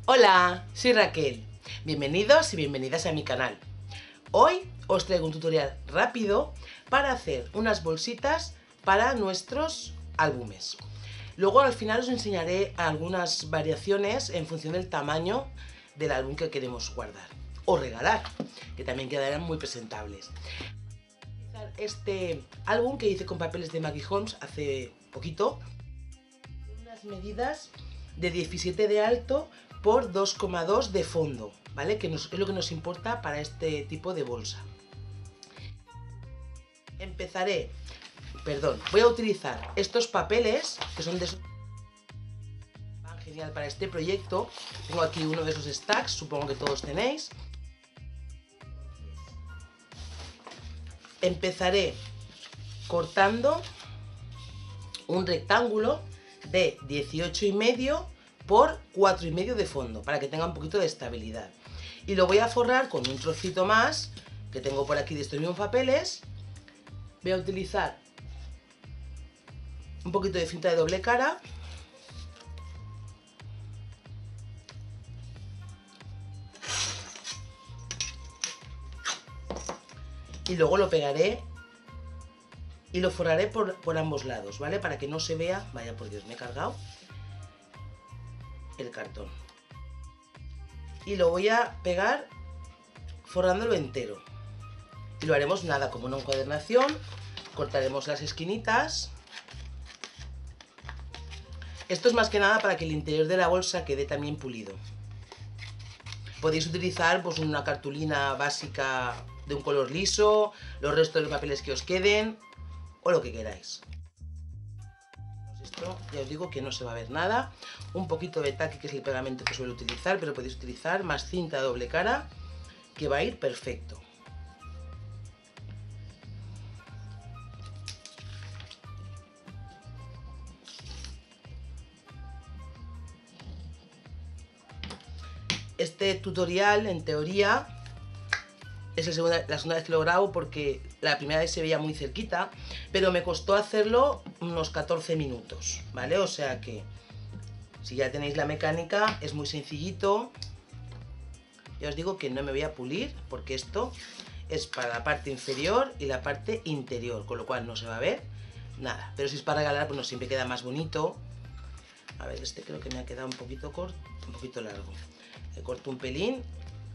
Hola, soy Raquel. Bienvenidos y bienvenidas a mi canal. Hoy os traigo un tutorial rápido para hacer unas bolsitas para nuestros álbumes. Luego al final os enseñaré algunas variaciones en función del tamaño del álbum que queremos guardar o regalar, que también quedarán muy presentables. Este álbum que hice con papeles de Maggie Holmes hace poquito, unas medidas de 17 de alto por 2,2 de fondo, ¿vale? Que es lo que nos importa para este tipo de bolsa. Voy a utilizar estos papeles que son de van genial para este proyecto. Tengo aquí uno de esos stacks, supongo que todos tenéis. Empezaré cortando un rectángulo de 18,5 por 4,5 de fondo para que tenga un poquito de estabilidad, y lo voy a forrar con un trocito más que tengo por aquí de estos mismos papeles. Voy a utilizar un poquito de cinta de doble cara y luego lo pegaré y lo forraré por ambos lados, ¿vale? Para que no se vea. Vaya por Dios, me he cargado el cartón. Y lo voy a pegar forrándolo entero. Y lo haremos nada, como una encuadernación. Cortaremos las esquinitas. Esto es más que nada para que el interior de la bolsa quede también pulido. Podéis utilizar pues una cartulina básica de un color liso, los restos de papeles que os queden o lo que queráis. Esto ya os digo que no se va a ver nada. Un poquito de tacky, que es el pegamento que suelo utilizar, pero podéis utilizar más cinta de doble cara, que va a ir perfecto. Este tutorial, en teoría, es la segunda vez que lo grabo, porque la primera vez se veía muy cerquita, pero me costó hacerlo unos 14 minutos, ¿vale? O sea que, si ya tenéis la mecánica, es muy sencillito. Ya os digo que no me voy a pulir, porque esto es para la parte inferior y la parte interior, con lo cual no se va a ver nada. Pero si es para regalar, pues no, siempre queda más bonito. A ver, este creo que me ha quedado un poquito corto, un poquito largo. Le corto un pelín.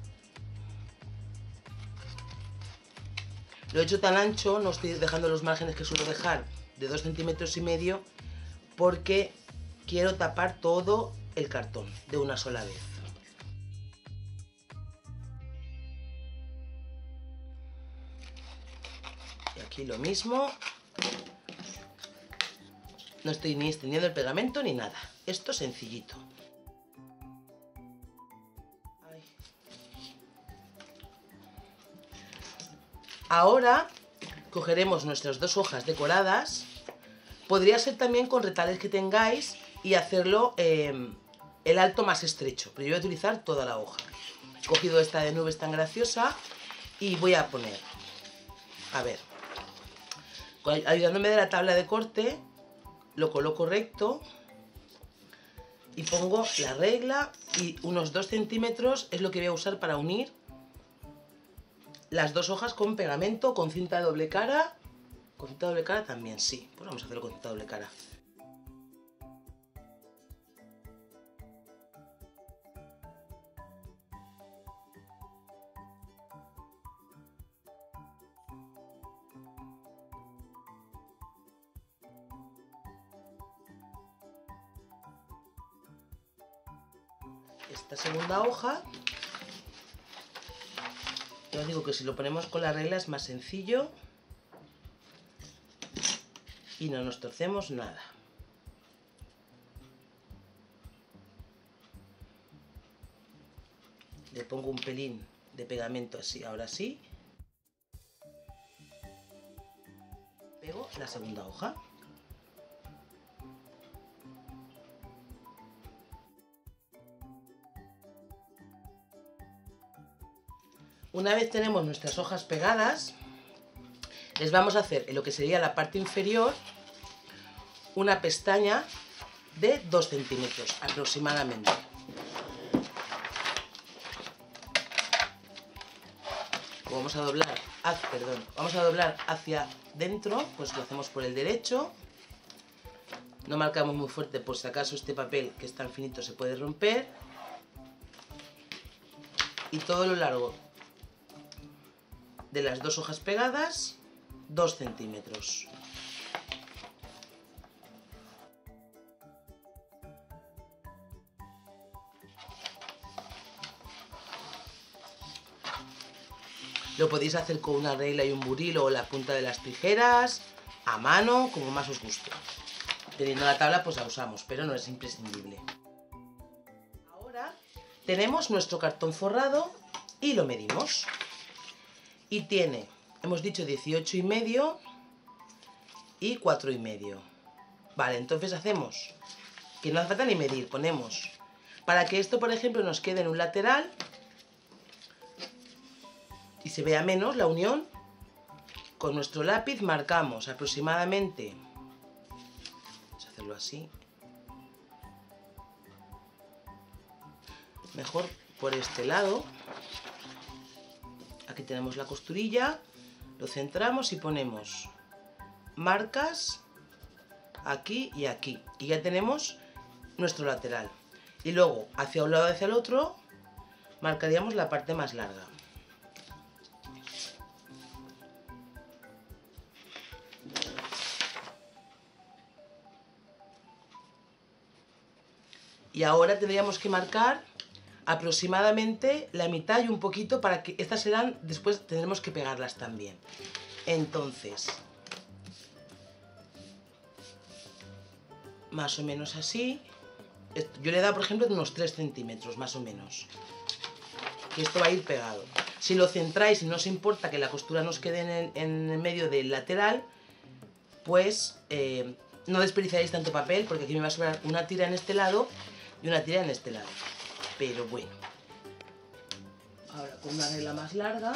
Lo he hecho tan ancho, no estoy dejando los márgenes que suelo dejar de 2,5 centímetros, porque quiero tapar todo el cartón de una sola vez. Y aquí lo mismo. No estoy ni extendiendo el pegamento ni nada. Esto sencillito. Ahora cogeremos nuestras dos hojas decoradas. Podría ser también con retales que tengáis y hacerlo el alto más estrecho, pero yo voy a utilizar toda la hoja. He cogido esta de nubes tan graciosa y voy a poner, a ver, ayudándome de la tabla de corte, lo coloco recto y pongo la regla, y unos 2 centímetros es lo que voy a usar para unir las dos hojas con pegamento, con cinta de doble cara. ¿Con cinta de doble cara también? Sí, pues vamos a hacerlo con cinta de doble cara. Esta segunda hoja, ya os digo que si lo ponemos con la regla es más sencillo y no nos torcemos nada. Le pongo un pelín de pegamento así, ahora sí. Pego la segunda hoja. Una vez tenemos nuestras hojas pegadas, les vamos a hacer en lo que sería la parte inferior una pestaña de 2 centímetros aproximadamente. como vamos a doblar, vamos a doblar hacia dentro, pues lo hacemos por el derecho. No marcamos muy fuerte por si acaso este papel, que es tan finito, se puede romper. Y todo lo largo de las dos hojas pegadas, 2 centímetros. Lo podéis hacer con una regla y un buril o la punta de las tijeras, a mano, como más os guste. Teniendo la tabla, pues la usamos, pero no es imprescindible. Ahora tenemos nuestro cartón forrado y lo medimos. Y tiene, hemos dicho 18,5 y 4,5. Vale, entonces hacemos, que no hace falta ni medir, ponemos, para que esto, por ejemplo, nos quede en un lateral y se vea menos la unión, con nuestro lápiz marcamos aproximadamente, vamos a hacerlo así, mejor por este lado, aquí tenemos la costurilla, lo centramos y ponemos marcas aquí y aquí, y ya tenemos nuestro lateral. Y luego hacia un lado y hacia el otro marcaríamos la parte más larga. Y ahora tendríamos que marcar aproximadamente la mitad y un poquito, para que estas serán, después tendremos que pegarlas también. Entonces, más o menos así. Yo le he dado, por ejemplo, unos 3 centímetros, más o menos. Que esto va a ir pegado. Si lo centráis y no os importa que la costura nos quede en el medio del lateral, pues no desperdiciaréis tanto papel, porque aquí me va a sobrar una tira en este lado y una tira en este lado. Pero bueno. Ahora con una regla más larga.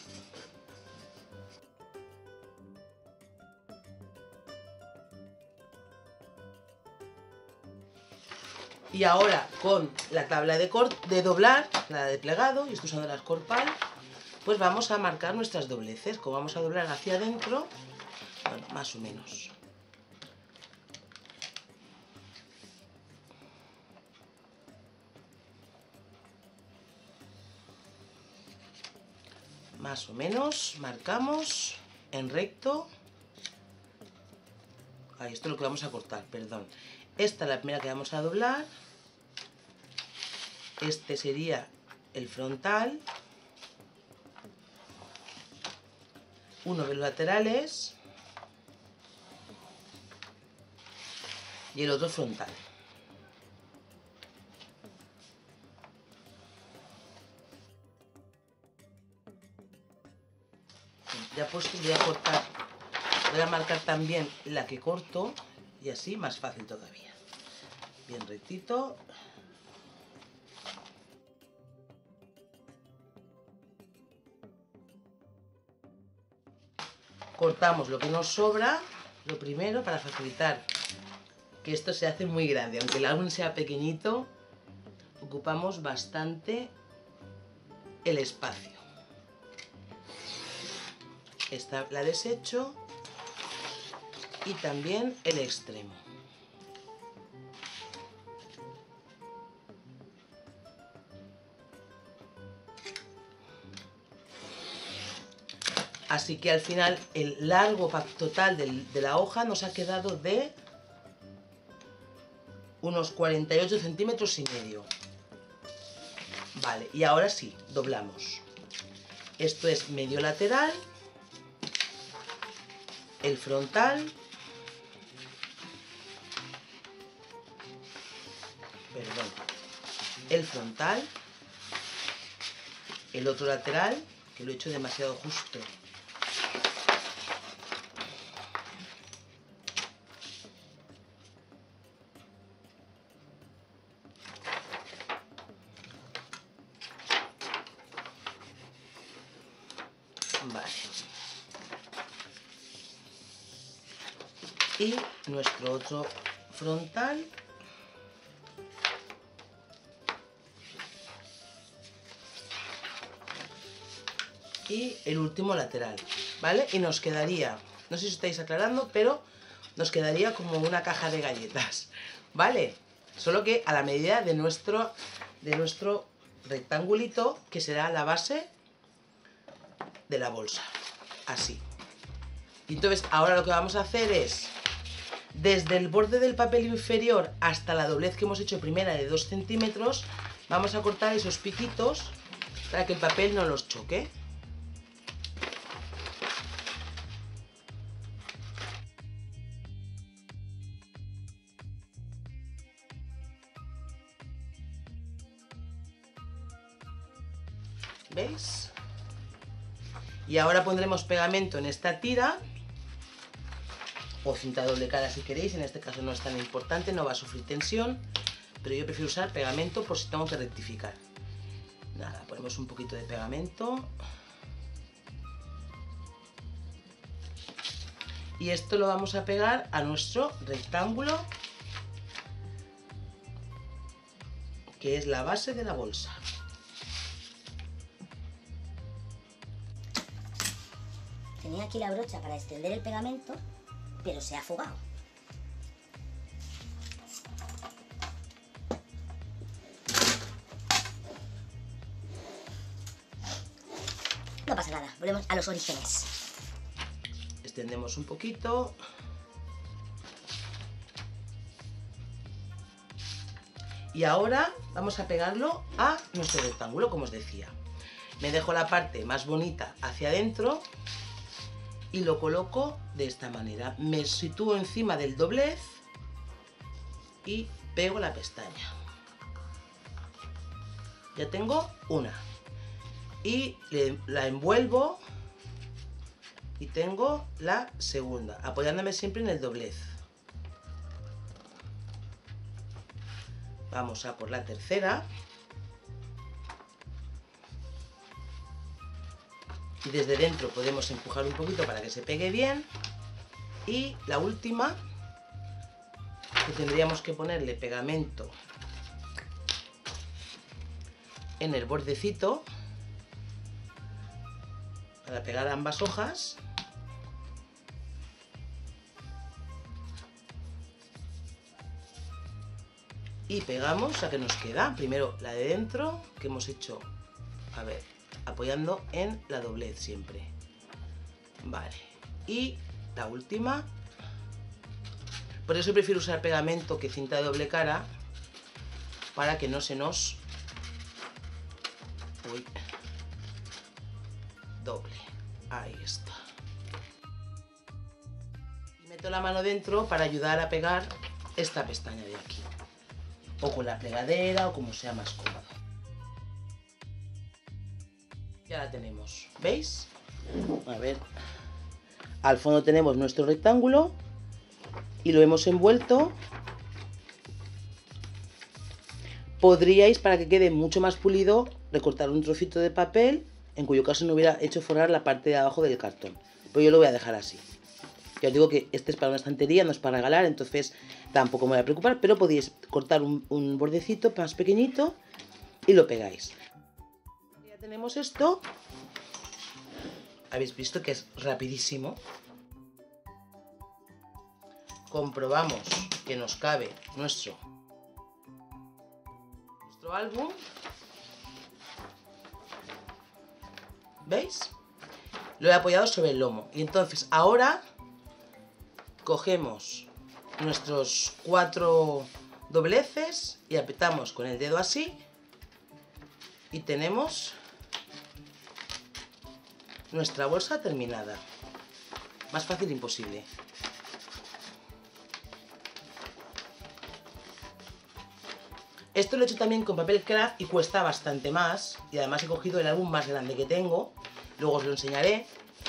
Y ahora con la tabla de doblar, la de plegado, y estoy usando la Corpal, pues vamos a marcar nuestras dobleces. Como vamos a doblar hacia adentro, bueno, más o menos. Más o menos, marcamos en recto. Ahí, esto es lo que vamos a cortar, perdón. Esta es la primera que vamos a doblar. Este sería el frontal. Uno de los laterales. Y el otro frontal. Ya puesto, voy a cortar, voy a marcar también la que corto y así más fácil todavía. Bien rectito. Cortamos lo que nos sobra, lo primero, para facilitar que esto se hace muy grande. Aunque el álbum sea pequeñito, ocupamos bastante el espacio. Esta la desecho y también el extremo. Así que al final el largo total de la hoja nos ha quedado de unos 48 centímetros y medio. Vale, y ahora sí, doblamos. Esto es medio lateral, el frontal, el frontal, el otro lateral, que lo he hecho demasiado justo. Vale. Y nuestro otro frontal. y el último lateral, ¿vale? Y nos quedaría, no sé si estáis aclarando, pero nos quedaría como una caja de galletas, ¿vale? Solo que a la medida de nuestro rectangulito, que será la base de la bolsa, así. Y entonces ahora lo que vamos a hacer es, desde el borde del papel inferior hasta la doblez que hemos hecho primera de 2 centímetros, vamos a cortar esos piquitos para que el papel no los choque. ¿Veis? Y ahora pondremos pegamento en esta tira, o cinta doble cara si queréis, en este caso no es tan importante, no va a sufrir tensión, pero yo prefiero usar pegamento por si tengo que rectificar. Nada, ponemos un poquito de pegamento. Y esto lo vamos a pegar a nuestro rectángulo, que es la base de la bolsa. Tenía aquí la brocha para extender el pegamento, pero se ha fugado. No pasa nada, volvemos a los orígenes. Extendemos un poquito. Y ahora vamos a pegarlo a nuestro rectángulo, como os decía. Me dejo la parte más bonita hacia adentro y lo coloco de esta manera. Me sitúo encima del doblez y pego la pestaña. Ya tengo una. Y la envuelvo y tengo la segunda, apoyándome siempre en el doblez. Vamos a por la tercera. Y desde dentro podemos empujar un poquito para que se pegue bien. Y la última, que tendríamos que ponerle pegamento en el bordecito para pegar ambas hojas. Y pegamos a que nos queda primero la de dentro, que hemos hecho, a ver, apoyando en la doblez siempre. Vale, y la última. Por eso prefiero usar pegamento que cinta de doble cara, para que no se nos doble. Ahí está. Y meto la mano dentro para ayudar a pegar esta pestaña de aquí, o con la plegadera, o como sea más cómodo. Ya la tenemos, ¿veis? A ver, al fondo tenemos nuestro rectángulo y lo hemos envuelto. Podríais, para que quede mucho más pulido, recortar un trocito de papel, en cuyo caso no hubiera hecho forrar la parte de abajo del cartón, pero yo lo voy a dejar así. Ya os digo que este es para una estantería, no es para regalar, entonces tampoco me voy a preocupar, pero podéis cortar un bordecito más pequeñito y lo pegáis. Ya tenemos esto. Habéis visto que es rapidísimo. Comprobamos que nos cabe nuestro álbum. ¿Veis? Lo he apoyado sobre el lomo. Y entonces ahora cogemos nuestros 4 dobleces y apretamos con el dedo así y tenemos nuestra bolsa terminada. Más fácil imposible. Esto lo he hecho también con papel craft y cuesta bastante más, y además he cogido el álbum más grande que tengo, luego os lo enseñaré.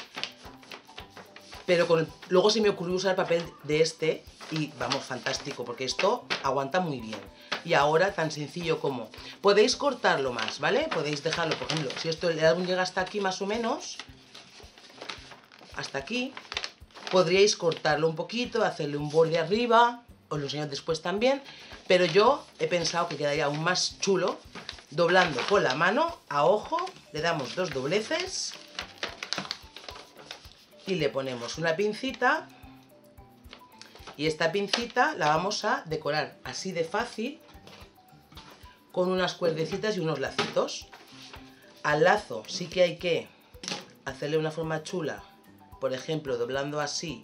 Pero luego se me ocurrió usar papel de este y vamos, fantástico, porque esto aguanta muy bien. Y ahora tan sencillo como, podéis cortarlo más, ¿vale? Podéis dejarlo, por ejemplo, si el álbum llega hasta aquí más o menos, hasta aquí, podríais cortarlo un poquito, hacerle un borde arriba, os lo enseño después también, pero yo he pensado que quedaría aún más chulo doblando con la mano a ojo, le damos 2 dobleces y le ponemos una pincita y esta pincita la vamos a decorar así de fácil con unas cuerdecitas y unos lacitos. Al lazo sí que hay que hacerle una forma chula, por ejemplo doblando así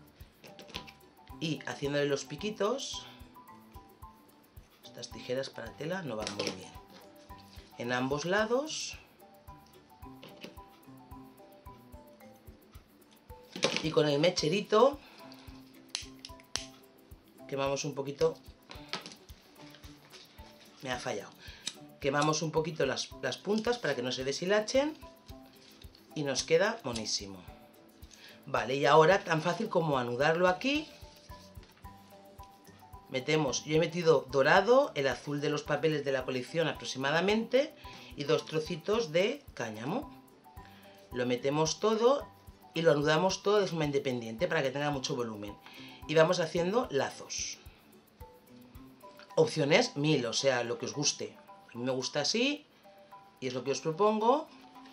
y haciéndole los piquitos. Estas tijeras para tela no van muy bien. En ambos lados. Y con el mecherito quemamos un poquito. Me ha fallado. Quemamos un poquito las puntas para que no se deshilachen y nos queda monísimo. Vale, y ahora tan fácil como anudarlo aquí. Metemos, yo he metido dorado, el azul de los papeles de la colección aproximadamente y 2 trocitos de cáñamo. Lo metemos todo y lo anudamos todo de forma independiente para que tenga mucho volumen. Y vamos haciendo lazos. Opciones 1000, o sea, lo que os guste. A mí me gusta así y es lo que os propongo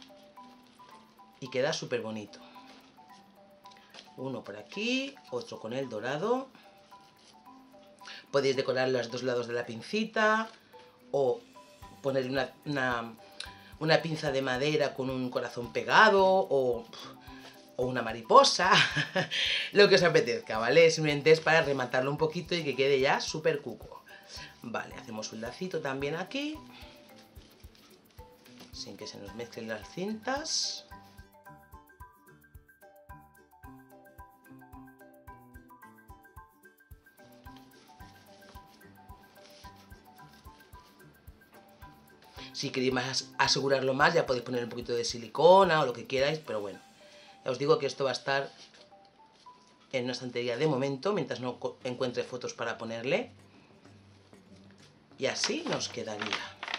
y queda súper bonito. Uno por aquí, otro con el dorado. Podéis decorar los dos lados de la pincita o poner una pinza de madera con un corazón pegado o una mariposa, lo que os apetezca, ¿vale? Simplemente es para rematarlo un poquito y que quede ya súper cuco. Vale, hacemos un lacito también aquí, sin que se nos mezclen las cintas. Si queréis más asegurarlo más, ya podéis poner un poquito de silicona o lo que queráis, pero bueno, ya os digo que esto va a estar en una estantería de momento, mientras no encuentre fotos para ponerle. Y así nos quedaría.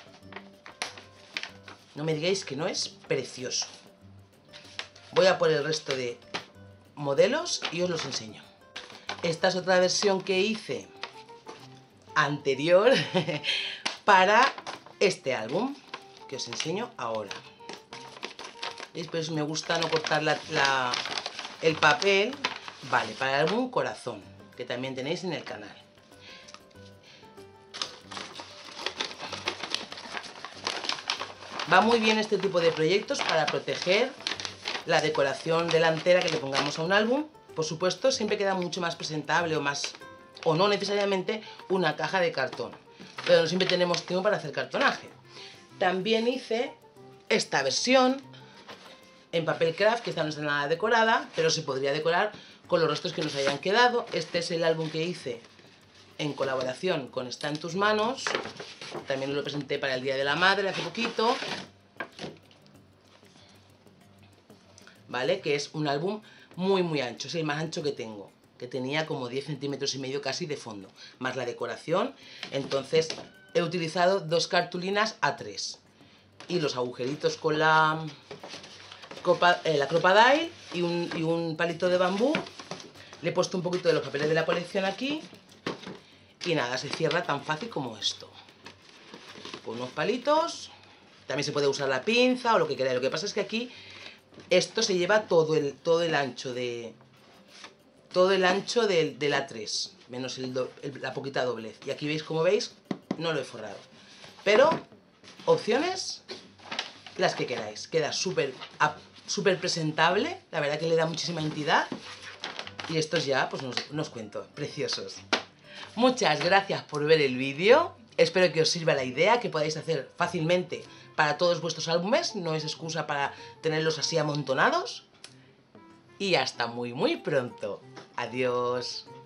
No me digáis que no es precioso. Voy a por el resto de modelos y os los enseño. Esta es otra versión que hice anterior para este álbum que os enseño ahora. ¿Veis? Pues me gusta no cortar el papel. Vale, para el álbum corazón, que también tenéis en el canal. Va muy bien este tipo de proyectos para proteger la decoración delantera que le pongamos a un álbum. Por supuesto, siempre queda mucho más presentable o no necesariamente una caja de cartón. Pero no siempre tenemos tiempo para hacer cartonaje. También hice esta versión en papel craft, que esta no está nada decorada, pero se podría decorar con los restos que nos hayan quedado. Este es el álbum que hice en colaboración con Está en tus manos. También lo presenté para el Día de la Madre hace poquito. ¿Vale? Que es un álbum muy ancho, es el más ancho que tengo, que tenía como 10 centímetros y medio casi de fondo, más la decoración. Entonces he utilizado 2 cartulinas A3 y los agujeritos con la Crop-A-Dile y un palito de bambú. Le he puesto un poquito de los papeles de la colección aquí y nada, se cierra tan fácil como esto, con unos palitos. También se puede usar la pinza o lo que queráis. Lo que pasa es que aquí esto se lleva todo el ancho del A3, menos la poquita doblez. Y aquí veis, como veis, no lo he forrado. Pero opciones las que queráis. Queda súper presentable, la verdad que le da muchísima entidad. Y estos ya, pues no os cuento, preciosos. Muchas gracias por ver el vídeo. Espero que os sirva la idea, que podáis hacer fácilmente para todos vuestros álbumes. No es excusa para tenerlos así amontonados. Y hasta muy pronto. Adiós.